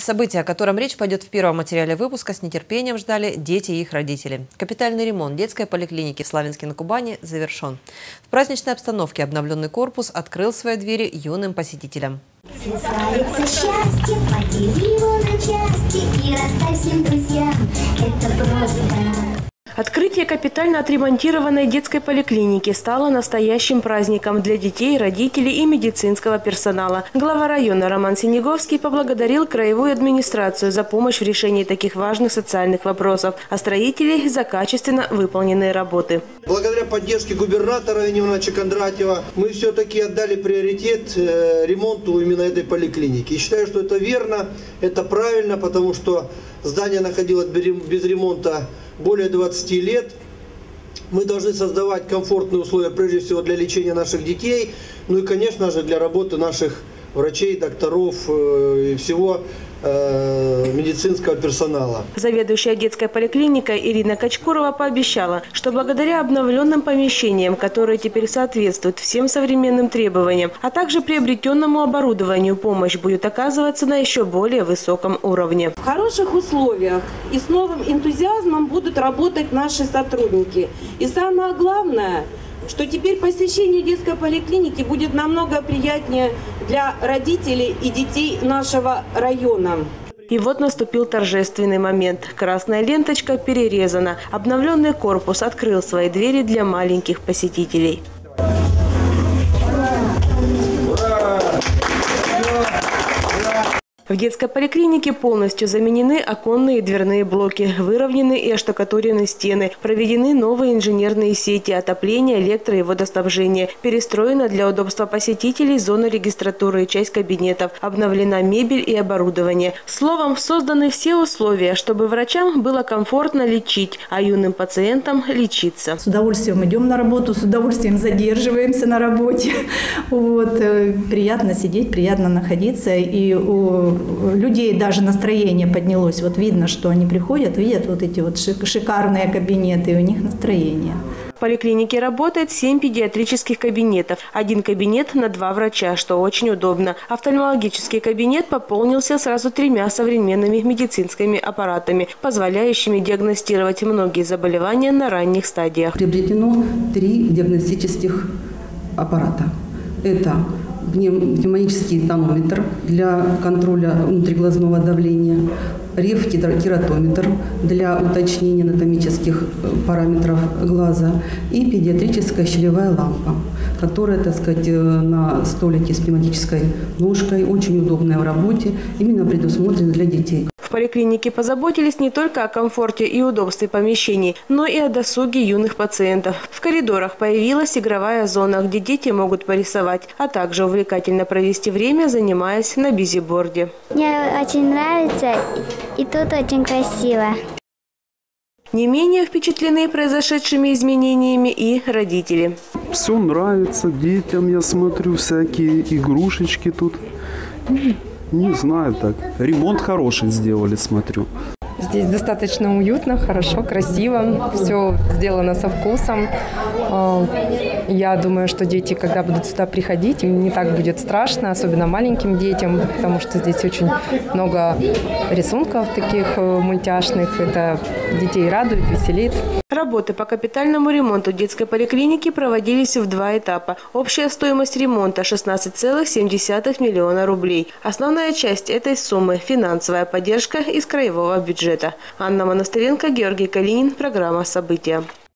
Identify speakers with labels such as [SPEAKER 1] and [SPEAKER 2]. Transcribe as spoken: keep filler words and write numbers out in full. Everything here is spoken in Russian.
[SPEAKER 1] Событие, о котором речь пойдет в первом материале выпуска, с нетерпением ждали дети и их родители. Капитальный ремонт детской поликлиники в Славянске на Кубани завершен. В праздничной обстановке обновленный корпус открыл свои двери юным посетителям.
[SPEAKER 2] Свисается счастье, подели его на части и расставь всем друзьям. Это просто...
[SPEAKER 3] Открытие капитально отремонтированной детской поликлиники стало настоящим праздником для детей, родителей и медицинского персонала. Глава района Роман Синеговский поблагодарил краевую администрацию за помощь в решении таких важных социальных вопросов, а строителей за качественно выполненные работы.
[SPEAKER 4] Благодаря поддержке губернатора Ивановича Кондратьева мы все-таки отдали приоритет ремонту именно этой поликлиники. И считаю, что это верно, это правильно, потому что здание находилось без ремонта более двадцати лет. Мы должны создавать комфортные условия, прежде всего, для лечения наших детей, ну и, конечно же, для работы наших врачей, докторов и всего э, медицинского персонала.
[SPEAKER 3] Заведующая детской поликлиникой Ирина Качкурова пообещала, что благодаря обновленным помещениям, которые теперь соответствуют всем современным требованиям, а также приобретенному оборудованию, помощь будет оказываться на еще более высоком уровне.
[SPEAKER 5] В хороших условиях и с новым энтузиазмом будут работать наши сотрудники. И самое главное, что теперь посещение детской поликлиники будет намного приятнее для родителей и детей нашего района.
[SPEAKER 3] И вот наступил торжественный момент. Красная ленточка перерезана. Обновленный корпус открыл свои двери для маленьких посетителей. В детской поликлинике полностью заменены оконные и дверные блоки, выровнены и оштукатурены стены, проведены новые инженерные сети отопления, электро- и водоснабжения, перестроена для удобства посетителей зона регистратуры и часть кабинетов, обновлена мебель и оборудование. Словом, созданы все условия, чтобы врачам было комфортно лечить, а юным пациентам лечиться.
[SPEAKER 6] С удовольствием идем на работу, с удовольствием задерживаемся на работе. Вот. Приятно сидеть, приятно находиться, и у людей даже настроение поднялось. Вот видно, что они приходят, видят вот эти вот шикарные кабинеты, и у них настроение.
[SPEAKER 3] В поликлинике работает семь педиатрических кабинетов. Один кабинет на два врача, что очень удобно. Офтальмологический кабинет пополнился сразу тремя современными медицинскими аппаратами, позволяющими диагностировать многие заболевания на ранних стадиях.
[SPEAKER 7] Приобретено три диагностических аппарата. Это пневмонический тонометр для контроля внутриглазного давления, реф-кератометр для уточнения анатомических параметров глаза и педиатрическая щелевая лампа, которая, так сказать, на столике с пневматической ножкой, очень удобная в работе, именно предусмотрена для детей.
[SPEAKER 3] В поликлинике позаботились не только о комфорте и удобстве помещений, но и о досуге юных пациентов. В коридорах появилась игровая зона, где дети могут порисовать, а также увлекательно провести время, занимаясь на бизиборде.
[SPEAKER 2] Мне очень нравится, и тут очень красиво.
[SPEAKER 3] Не менее впечатлены произошедшими изменениями и родители.
[SPEAKER 8] Все нравится детям, я смотрю, всякие игрушечки тут. Не знаю так. Ремонт хороший сделали, смотрю.
[SPEAKER 9] Здесь достаточно уютно, хорошо, красиво. Все сделано со вкусом. Я думаю, что дети, когда будут сюда приходить, им не так будет страшно, особенно маленьким детям, потому что здесь очень много рисунков таких мультяшных. Это детей радует, веселит.
[SPEAKER 3] Работы по капитальному ремонту детской поликлиники проводились в два этапа. Общая стоимость ремонта – шестнадцать целых семь десятых миллиона рублей. Основная часть этой суммы – финансовая поддержка из краевого бюджета. Анна Монастыренко, Георгий Калинин. Программа «События».